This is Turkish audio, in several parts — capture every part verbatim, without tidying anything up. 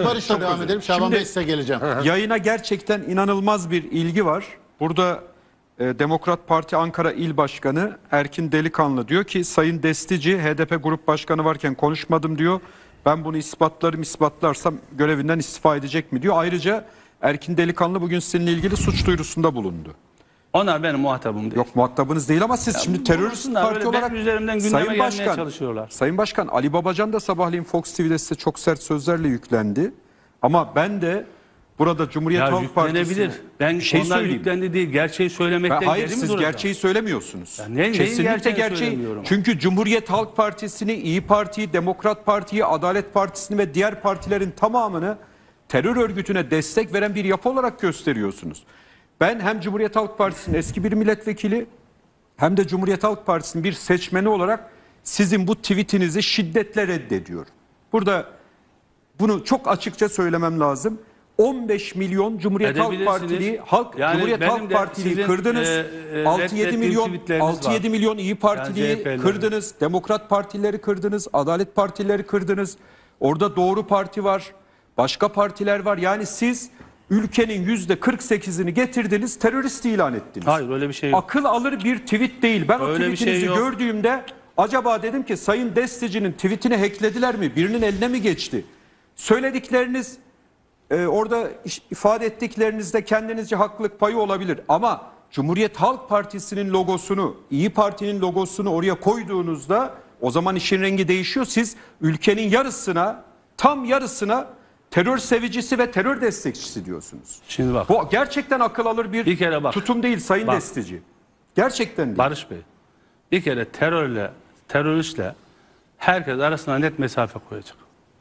Barış'la devam edelim. Şaban Bey size geleceğim. Yayına gerçekten inanılmaz bir ilgi var. Burada e, Demokrat Parti Ankara İl Başkanı Erkin Delikanlı diyor ki Sayın Destici H D P Grup Başkanı varken konuşmadım diyor. Ben bunu ispatlarım, ispatlarsam görevinden istifa edecek mi diyor. Ayrıca Erkin Delikanlı bugün sizinle ilgili suç duyurusunda bulundu. Onlar benim muhatabım değil. Yok, muhatabınız değil ama siz ya şimdi terörist parti olarak Sayın Başkan, çalışıyorlar. Sayın Başkan Ali Babacan da sabahleyin Fox T V'de size çok sert sözlerle yüklendi. Ama ben de burada Cumhuriyet ya Halk Partisi ben bir şey onlar yüklendi değil, gerçeği söylemekten hayır, geri mi siz duracağım? Gerçeği söylemiyorsunuz. Ya ne, Kesinlikle gerçeği. Çünkü Cumhuriyet Halk Partisi'ni, İyi Parti'yi, Demokrat Parti'yi, Adalet Partisi'ni ve diğer partilerin tamamını terör örgütüne destek veren bir yapı olarak gösteriyorsunuz. Ben hem Cumhuriyet Halk Partisi'nin eski bir milletvekili hem de Cumhuriyet Halk Partisi'nin bir seçmeni olarak sizin bu tweetinizi şiddetle reddediyorum. Burada bunu çok açıkça söylemem lazım. on beş milyon Cumhuriyet Halk Partili halk yani Cumhuriyet Halk Partili'yi kırdınız. E, e, altı yedi milyon altı yedi milyon İyi Partili'yi yani kırdınız. Demokrat Partileri kırdınız. Adalet Partileri kırdınız. Orada Doğru Parti var. Başka partiler var. Yani siz ülkenin yüzde kırk sekizini getirdiniz, terörist ilan ettiniz. Hayır, öyle bir şey yok. Akıl alır bir tweet değil. Ben öyle o tweetinizi şey gördüğümde acaba dedim ki Sayın Destici'nin tweetini hacklediler mi? Birinin eline mi geçti? Söyledikleriniz, e, orada ifade ettiklerinizde kendinizce haklılık payı olabilir. Ama Cumhuriyet Halk Partisi'nin logosunu, İyi Parti'nin logosunu oraya koyduğunuzda o zaman işin rengi değişiyor. Siz ülkenin yarısına, tam yarısına terör sevicisi ve terör destekçisi diyorsunuz. Şimdi bak. Bu gerçekten akıl alır bir, bir kere bak. tutum değil Sayın bak. Destici. Gerçekten değil. Barış Bey, bir kere terörle, teröristle herkes arasına net mesafe koyacak.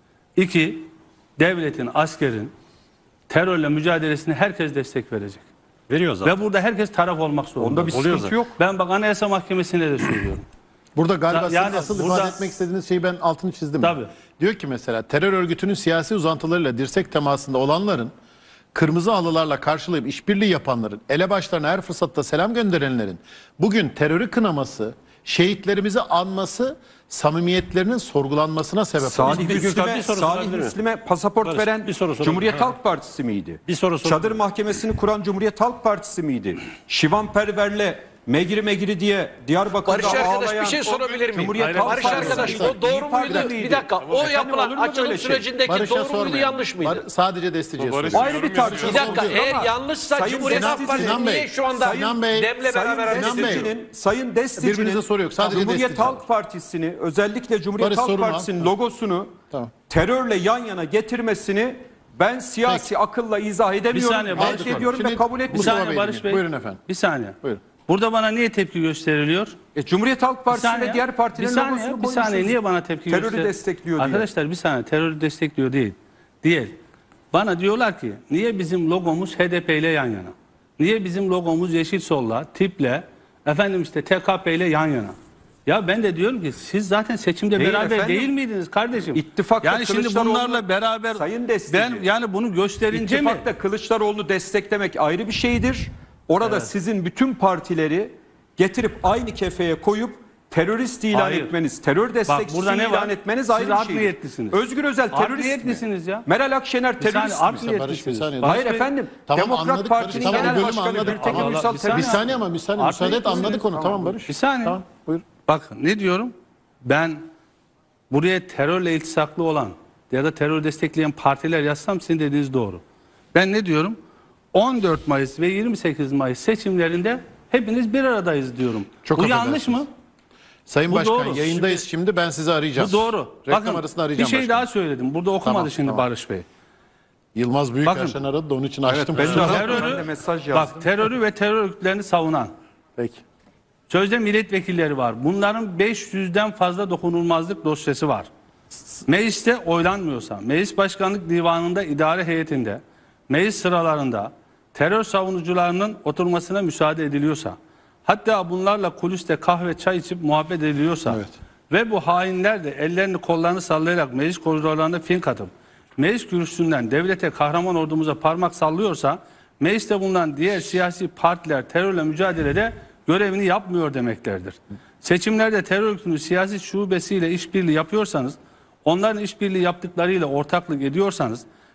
İki, devletin, askerin terörle mücadelesine herkes destek verecek. Veriyor zaten. Ve burada herkes taraf olmak zorunda. Onda bir sıkıntı yok. Ben bak Anayasa Mahkemesi'ne de söylüyorum. Burada galiba yani sizin asıl burada, ifade etmek istediğiniz şeyi ben altını çizdim. Tabii. Diyor ki mesela terör örgütünün siyasi uzantılarıyla dirsek temasında olanların, kırmızı halılarla karşılayıp işbirliği yapanların, elebaşlarına her fırsatta selam gönderenlerin bugün terörü kınaması, şehitlerimizi anması, samimiyetlerinin sorgulanmasına sebep oldu. Salih Müslim'e Salih Müslim'e pasaport Barış, veren bir soru Cumhuriyet ha. Halk Partisi miydi? Bir soru Çadır mahkemesini kuran Cumhuriyet Halk Partisi miydi? Şivan Perver'le Megri Megri diye Diyarbakır'da Barış arkadaş ağlayan, bir şey sorabilir miyim? Cumhuriyet Barış arkadaş o doğru muydu? Bir dakika o yapılan açılım sürecindeki Barış'a doğru muydu yanlış mıydı? Bar sadece Destici'ye soruyor. Ayrı bir tartışma. Bir dakika eğer yanlışsa Cumhuriyet Halk Partisi niye şu anda Dem'le beraber Destici'nin Sayın Destici'nin Cumhuriyet Halk Partisi'ni özellikle Cumhuriyet Halk Partisi'nin logosunu terörle yan yana getirmesini ben siyasi Peki. akılla izah edemiyorum. Bir saniye, ben ediyorum ve kabul etmiyorum. Bir saniye Barış Bey. Buyurun efendim. Bir saniye. Buyurun. Burada bana niye tepki gösteriliyor? E, Cumhuriyet Halk Partisi ve diğer partilerin logosunu koymuşsunuz. Bir saniye niye bana tepki gösteriyor? Terörü destekliyor diye. Arkadaşlar bir saniye terörü destekliyor değil. Değil. Bana diyorlar ki niye bizim logomuz H D P ile yan yana? Niye bizim logomuz Yeşil Sol'la, TİP'le, efendim işte T K P ile yan yana? Ya ben de diyorum ki siz zaten seçimde değil beraber efendim. değil miydiniz kardeşim? İttifakta yani şimdi bunlarla beraber Sayın Destici, ben yani bunu gösterince mi? İttifakta Kılıçdaroğlu desteklemek ayrı bir şeydir. Orada evet. sizin bütün partileri getirip aynı kefeye koyup terörist ilan Hayır. etmeniz, terör destekçisi ilan var? etmeniz Siz ayrı bir şey. Niyetlisiniz. Özgür Özel terörist mi? Ya. Meral Akşener terörist mi? Hayır efendim. Tamam, Demokrat Parti'nin tamam, genel başkanı Gültekin Uysal terörist. Bir saniye ama bir saniye müsaade et anladık onu. Tamam Barış. Bir saniye. Tamam, buyur. Bak ne diyorum? Ben buraya terörle iltisaklı olan ya da terör destekleyen partiler yazsam sizin dediğiniz doğru. Ben ne diyorum? on dört Mayıs ve yirmi sekiz Mayıs seçimlerinde hepiniz bir aradayız diyorum. Çok Bu yanlış mı? Sayın Bu Başkan doğru. yayındayız şimdi, şimdi ben sizi arayacağım. Bu doğru. Reklam Bakın, arasında arayacağım. Bir şey başkanım. daha söyledim. Burada okumadı tamam, şimdi tamam. Barış Bey. Yılmaz Büyükerşen aradı da onun için açtım. Evet, ben, de terörü, ben de mesaj yazdım. Bak terörü ve terör örgütlerini savunan. Peki. Sözde milletvekilleri var. Bunların beş yüzden fazla dokunulmazlık dosyası var. Mecliste oylanmıyorsa, meclis başkanlık divanında, idare heyetinde, meclis sıralarında terör savunucularının oturmasına müsaade ediliyorsa, hatta bunlarla kuliste kahve çay içip muhabbet ediliyorsa evet. ve bu hainler de ellerini kollarını sallayarak meclis koridorlarında fink atıp meclis kürsüsünden devlete, kahraman ordumuza parmak sallıyorsa, mecliste bulunan diğer siyasi partiler terörle mücadelede görevini yapmıyor demeklerdir. Seçimlerde terör örgütünün siyasi şubesiyle işbirliği yapıyorsanız, onların işbirliği yaptıklarıyla ortaklık ediyorsanız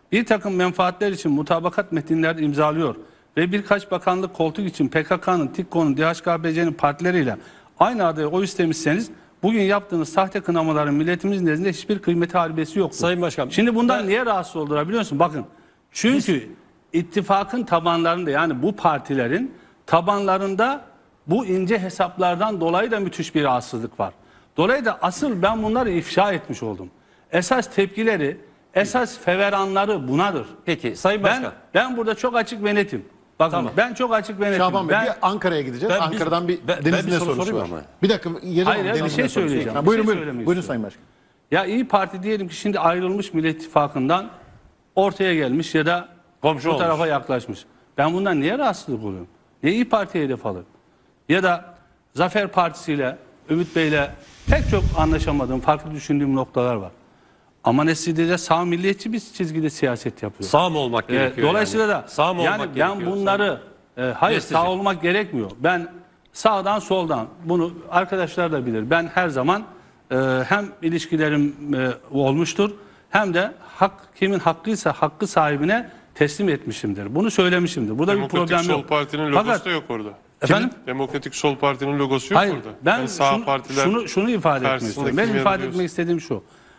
bir takım menfaatler için mutabakat metinler imzalıyor ve birkaç bakanlık koltuk için P K K'nın, TİKKO'nun, D H K B C'nin partileriyle aynı adaya oy istemişseniz bugün yaptığınız sahte kınamaların milletimiz nezdinde hiçbir kıymeti harbiyesi yoktur. Sayın Başkan. Şimdi bundan ben... niye rahatsız oldular biliyor musun? Bakın çünkü Biz... ittifakın tabanlarında yani bu partilerin tabanlarında bu ince hesaplardan dolayı da müthiş bir rahatsızlık var. Dolayısıyla asıl ben bunları ifşa etmiş oldum. Esas tepkileri, esas feveranları bunadır. Peki Sayın Başkan. Ben, ben burada çok açık ve netim. Bakın Tamam. ben çok açık ve netim. Şaban Bey ben, bir Ankara'ya gideceğiz. Ben- Ankara'dan bir ben- ben Deniz'in bir ne soru sorusu sorayım var. ama. Bir dakika. Yerim Hayır, ama bir Deniz'in şey ne sorusu var. söyleyeceğim. Ha, Bir buyurun şey buyurun. söylemek Buyurun istiyorum. Sayın Başkan. Ya İyi Parti diyelim ki şimdi ayrılmış Millet İttifakı'ndan ortaya gelmiş ya da Komşu bu olmuş. tarafa yaklaşmış. Ben bundan niye rahatsızlık oluyorum? Niye İyi Parti'ye hedef alayım? Ya da Zafer Partisi ile Ümit Bey ile pek çok anlaşamadığım, farklı düşündüğüm noktalar var. Ama neticede sağ milliyetçi bir çizgide siyaset yapıyor. Sağ mı olmak Ee, gerekiyor? dolayısıyla yani? da Sağ mı yani olmak ben gerekiyor? bunları e, hayır Destekleyecek. sağ olmak gerekmiyor. Ben sağdan soldan bunu arkadaşlar da bilir. Ben her zaman e, hem ilişkilerim e, olmuştur hem de hak kimin hakkıysa hakkı sahibine teslim etmişimdir. Bunu söylemişimdir. Burada bir Demokratik problem Sol yok. Parti'nin logosu Fakat- da yok orada. Efendim? Demokratik Sol Parti'nin logosu yok Hayır, orada. ben Yani sağ şunu, partiler şunu, şunu ifade etmek karşısında istiyorum. kim Benim yer ifade alıyorsa. etmek istediğim şu.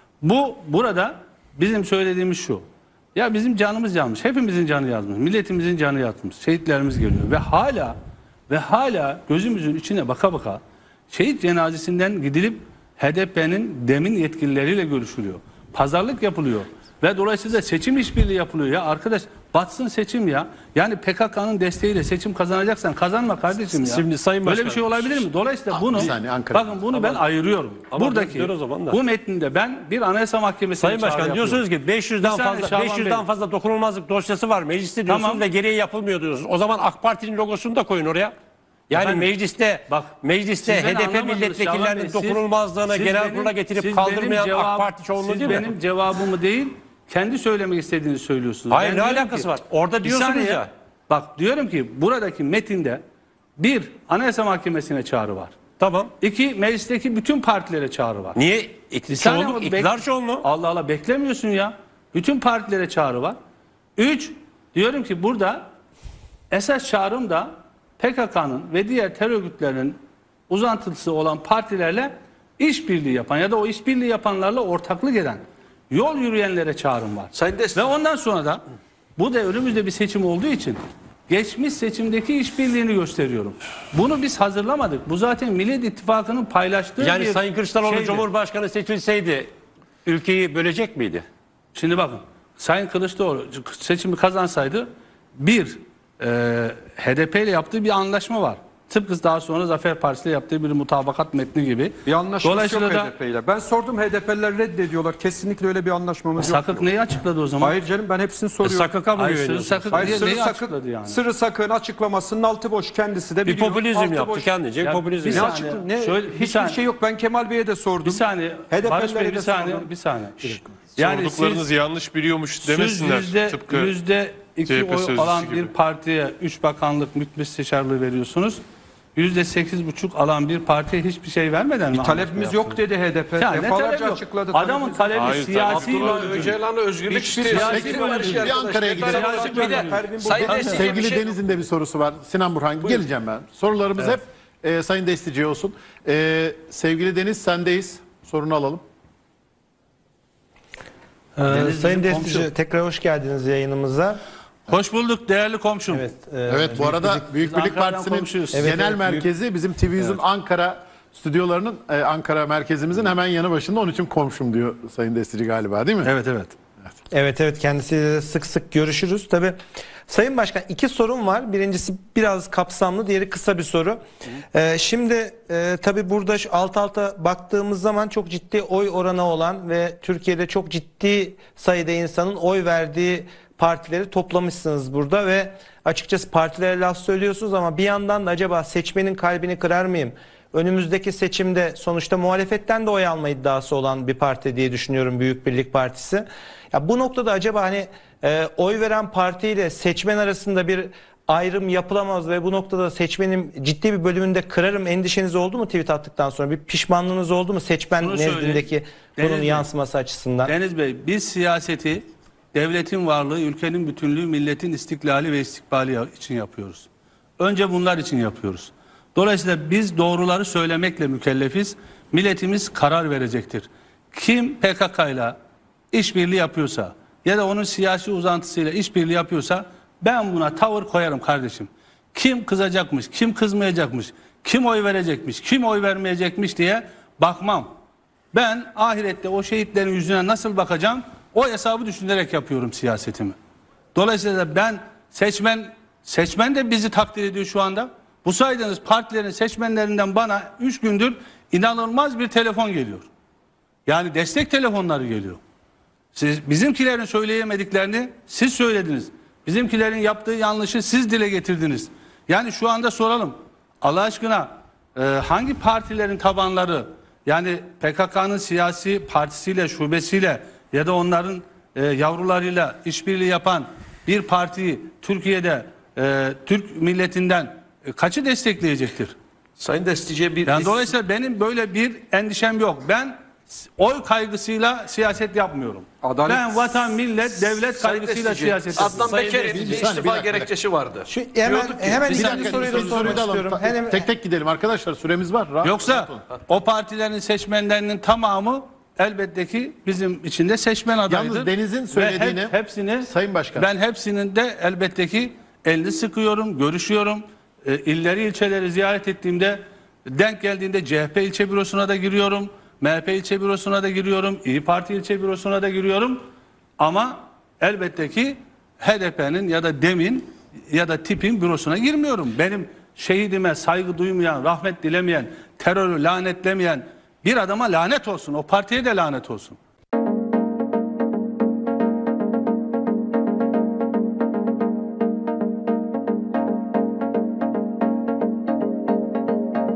Bu burada bizim söylediğimiz şu. Ya bizim canımız yanmış. Hepimizin canı yanmış. Milletimizin canı yanmış. Şehitlerimiz geliyor ve hala ve hala gözümüzün içine baka baka şehit cenazesinden gidilip H D P'nin demin yetkilileriyle görüşülüyor. Pazarlık yapılıyor. Ve dolayısıyla seçim işbirliği yapılıyor ya arkadaş batsın seçim ya. Yani P K K'nın desteğiyle seçim kazanacaksan kazanma kardeşim ya. Şimdi Sayın Böyle Başkan- bir şey olabilir mi? Dolayısıyla Ah, bunu bir saniye, Ankara. bakın bunu ben ayırıyorum. ama Buradaki dön o zaman da. bu metninde ben bir Anayasa Mahkemesi'ne Sayın Başkan çağrı diyorsunuz yapıyorum. ki beş yüzden Bir saniye fazla Şaban beş yüzden Bey. fazla dokunulmazlık dosyası var mecliste diyorsunuz Tamam. ve gereği yapılmıyor diyorsunuz. O zaman AK Parti'nin logosunu da koyun oraya. Yani Efendim, mecliste bak, mecliste siz beni H D P anlamadınız Şaban Bey. milletvekillerinin Siz- dokunulmazlığına siz genel benim- kurula getirip siz kaldırmayan benim AK cevap- Parti çoğunluğu siz değil mi? benim cevabımı değil kendi söylemek istediğinizi söylüyorsunuz. Hayır, Ben ne diyorum alakası ki- var? Orada Bir diyorsunuz saniye, ya. Bak diyorum ki buradaki metinde bir Anayasa Mahkemesi'ne çağrı var. Tamam. İki meclisteki bütün partilere çağrı var. Niye? Bir saniye Çoğunluk, ama bek- iktidar çoğunluğu. Allah Allah beklemiyorsun ya. Bütün partilere çağrı var. Üç, diyorum ki burada esas çağrım da P K K'nın ve diğer terör örgütlerinin uzantısı olan partilerle işbirliği yapan ya da o işbirliği yapanlarla ortaklık eden yol yürüyenlere çağrım var. Sayın Destek. Ve ondan sonra da bu da önümüzde bir seçim olduğu için geçmiş seçimdeki işbirliğini gösteriyorum. Bunu biz hazırlamadık. Bu zaten Millet İttifakı'nın paylaştığı Yani bir Sayın Kılıçdaroğlu şeydi. Cumhurbaşkanı seçilseydi ülkeyi bölecek miydi? Şimdi bakın Sayın Kılıçdaroğlu seçimi kazansaydı bir e, H D P ile yaptığı bir anlaşma var. Tıpkı daha sonra Zafer Partisi ile yaptığı bir mutabakat metni gibi. Bir anlaşması yok Dolayısıyla da H D P ile. Ben sordum H D P'liler reddediyorlar. Kesinlikle öyle bir anlaşmamız yok. Sakık neyi açıkladı o zaman? Hayır canım ben hepsini soruyorum. Sakıka mı Hayır, güveniyorsunuz? Sakık Hayır, diye Sırrı neyi Sakın, açıkladı yani? Sırrı Sakın açıklamasının altı boş kendisi de Bir biliyor. popülizm Altı yaptı boş. kendince. Ya popülizm bir Ne yaptı. saniye. açıklı? Ne? Şöyle, bir Hiçbir saniye. şey yok. Ben Kemal Bey'e de sordum. Bir saniye. H D P'lilere Barış Bey de bir saniye. sordum. Bir saniye. Yani Sorduklarınız siz, yanlış biliyormuş siz demesinler. yüzde, Tıpkı yüzde iki C H P oy sözcüsü alan gibi. bir partiye üç bakanlık müsteşarlığı veriyorsunuz. Yüzde sekiz buçuk alan bir partiye hiçbir şey vermeden mi? Talebimiz yok dedi H D P. Ya ne Defalarca talep yok? açıkladı. Adamın talebi Hayır, siyasi Abdullah bir Öcalan'a özgürlük Hiçbir istiyor. siyasi Siyasi bir- barış bir arkadaşlar. Ankara'ya gidelim. Bir de Pervin Sayın Buldan- Destek'e bir Sevgili şey. Deniz'in de bir sorusu var. Sinan Burhan geleceğim ben. Sorularımız hep e, Sayın Destici olsun. E, sevgili Deniz sendeyiz. Sorunu alalım. Ee, Deniz Sayın bizim Destici komşu. tekrar hoş geldiniz yayınımıza. Hoş bulduk değerli komşum. Evet, e, Evet bu arada Büyük Biz Birlik Ankara'dan Partisi'nin komşuyuz. genel Evet, evet, merkezi bizim T V yüzün Ankara stüdyolarının e, Ankara merkezimizin hemen yanı başında. Onun için komşum diyor Sayın Destici galiba değil mi? Evet evet. evet evet kendisiyle de sık sık görüşürüz. Tabii Sayın Başkan iki sorum var. Birincisi biraz kapsamlı, diğeri kısa bir soru. Ee, şimdi e, tabii burada şu alt alta baktığımız zaman çok ciddi oy oranı olan ve Türkiye'de çok ciddi sayıda insanın oy verdiği partileri toplamışsınız burada ve açıkçası partilere laf söylüyorsunuz ama bir yandan da acaba seçmenin kalbini kırar mıyım? Önümüzdeki seçimde sonuçta muhalefetten de oy alma iddiası olan bir parti diye düşünüyorum Büyük Birlik Partisi. Ya bu noktada acaba hani e, oy veren partiyle seçmen arasında bir ayrım yapılamaz ve bu noktada seçmenin ciddi bir bölümünde kırarım endişeniz oldu mu tweet attıktan sonra? Bir pişmanlığınız oldu mu seçmen Şunu söyleyeyim. nezdindeki Deniz bunun Bey, yansıması açısından? Deniz Bey biz siyaseti devletin varlığı, ülkenin bütünlüğü, milletin istiklali ve istikbali için yapıyoruz. Önce bunlar için yapıyoruz. Dolayısıyla biz doğruları söylemekle mükellefiz. Milletimiz karar verecektir. Kim P K K'yla işbirliği yapıyorsa ya da onun siyasi uzantısıyla işbirliği yapıyorsa ben buna tavır koyarım kardeşim. Kim kızacakmış, kim kızmayacakmış, kim oy verecekmiş, kim oy vermeyecekmiş diye bakmam. Ben ahirette o şehitlerin yüzüne nasıl bakacağım, o hesabı düşünerek yapıyorum siyasetimi. Dolayısıyla ben seçmen, seçmen de bizi takdir ediyor şu anda. Bu saydığınız partilerin seçmenlerinden bana üç gündür inanılmaz bir telefon geliyor. Yani destek telefonları geliyor. Siz bizimkilerin söyleyemediklerini siz söylediniz. Bizimkilerin yaptığı yanlışı siz dile getirdiniz. Yani şu anda soralım. Allah aşkına e, hangi partilerin tabanları, yani P K K'nın siyasi partisiyle, şubesiyle ya da onların e, yavrularıyla işbirliği yapan bir partiyi Türkiye'de e, Türk milletinden e, kaçı destekleyecektir? Sayın Destici'ye bir... Yani dolayısıyla benim böyle bir endişem yok. Ben oy kaygısıyla siyaset yapmıyorum. Adalet... Ben vatan, millet, devlet kaygısıyla siyaset yapıyorum. Adnan Beker'in bir bir saniye, bir istifa dakika. gerekçesi vardı. Şu hemen Diyorduk ki, hemen Bir ikinci dakika, soruyu da soruyu sormak da alalım. istiyorum. Ta- Hemen- Tek tek gidelim arkadaşlar, süremiz var. Rahat- Yoksa rahat olun. o partilerin seçmenlerinin tamamı elbette ki bizim içinde seçmen adayıdır. Yalnız Deniz'in Ve söylediğini hep- hepsini Sayın Başkan. ben hepsinin de elbette ki elini sıkıyorum, görüşüyorum. E, illeri ilçeleri ziyaret ettiğimde, denk geldiğinde C H P ilçe bürosuna da giriyorum. M H P ilçe bürosuna da giriyorum. İyi Parti ilçe bürosuna da giriyorum. Ama elbette ki H D P'nin ya da DEM'in ya da TİP'in bürosuna girmiyorum. Benim şehidime saygı duymayan, rahmet dilemeyen, terörü lanetlemeyen bir adama lanet olsun. O partiye de lanet olsun.